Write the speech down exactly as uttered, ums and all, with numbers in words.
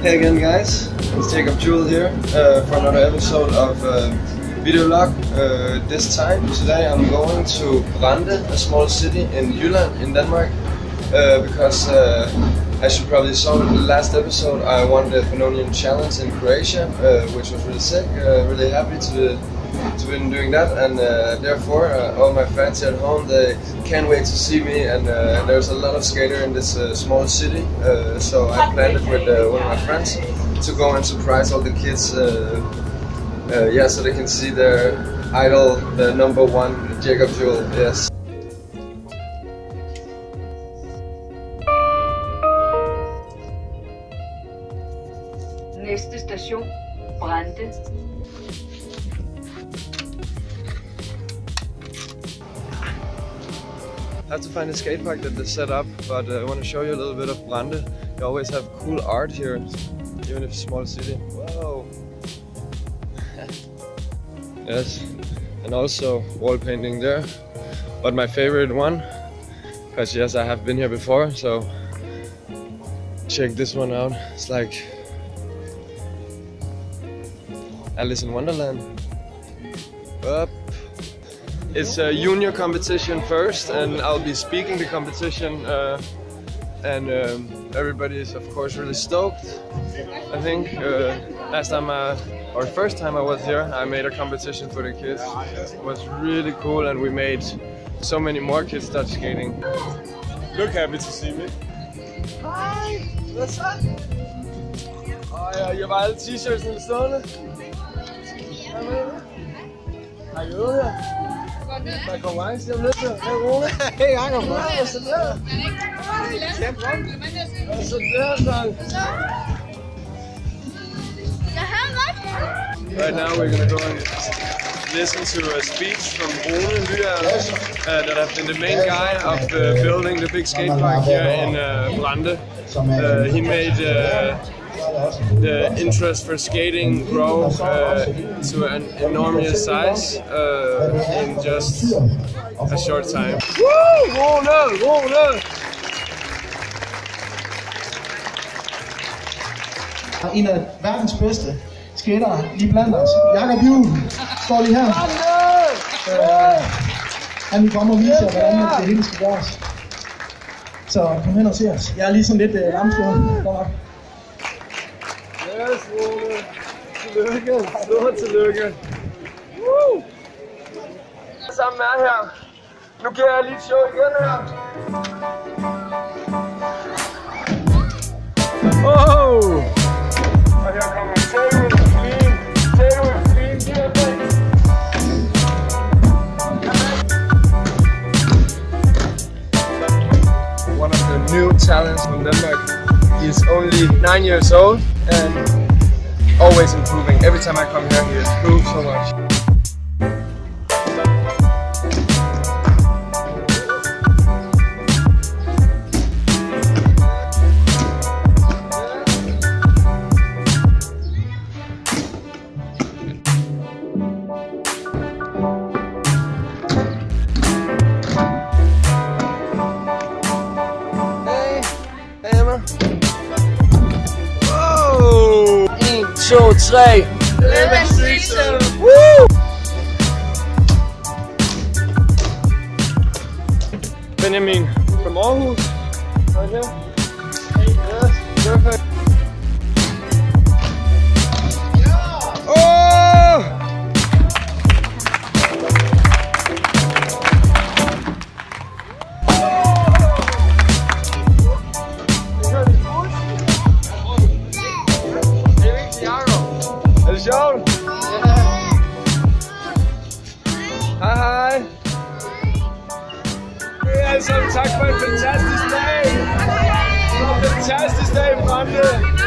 Hey again guys, it's Jacob Jewel here uh, for another episode of uh, Videolog. Uh, this time, today I'm going to Brande, a small city in Jylland in Denmark, uh, because uh, as you probably saw in the last episode, I won the Pannonian Challenge in Croatia, uh, which was really sick. Uh, really happy to to been doing that, and uh, therefore uh, all my friends at home, they can't wait to see me. And uh, there's a lot of skater in this uh, small city, uh, so I planned it with uh, one of my friends to go and surprise all the kids. Uh, uh, yeah, so they can see their idol, the number one, Jacob Jewel. Yes. Næste station, Brande. I have to find a skate park that they set up, but uh, I want to show you a little bit of Brande. They always have cool art here, even if it's a small city. Whoa! Yes, and also wall painting there. But my favorite one, because yes, I have been here before, so check this one out. It's like Alice in Wonderland. Up. It's a junior competition first, and I'll be speaking the competition, uh, and um, everybody is of course really stoked. I think uh, last time I, or first time I was here, I made a competition for the kids. It was really cool, and we made so many more kids start skating. Look happy to see me. Hej, hvad så? Og jeg var alle t-shirtsene stående. Har I øvet her? Der er konkurrence om lidt. Hej Rune. Hej Jacob. Hvad så der? Hvad så der, son? Right now we're gonna go and listen to a speech from Rune Lyre, uh, that have been the main guy of uh, building the big skate park here in uh, Brande. Uh, he made uh, the interest for skating grow uh, to an enormous size uh, in just a short time. Woo! Rune! Rune! En af verdens bedste skater lige blandt os. Jacob Jewel står lige her. Øh, han vil komme og vise jer, hvordan det hele skal gøres. Så kom hen og se os. Jeg er lige sådan lidt øh, lamslået. Godt nok. Yes, Rune. Tillykke. Stort tillykke. Woo! Sammen med her. Nu giver jeg lige et show igen her. Oh! Og her kommer Taylor Clean. Taylor Clean. One of the new talents from Denmark. He's only nine years old and always improving. Every time I come here, he improves so much. to, tre. Woo! Benjamin from Aarhus. Right here. Yes, perfect. Oh! Er det sjovt? Hej hej. Alle sammen tak for en fantastisk dag. En fantastisk dag i Brande.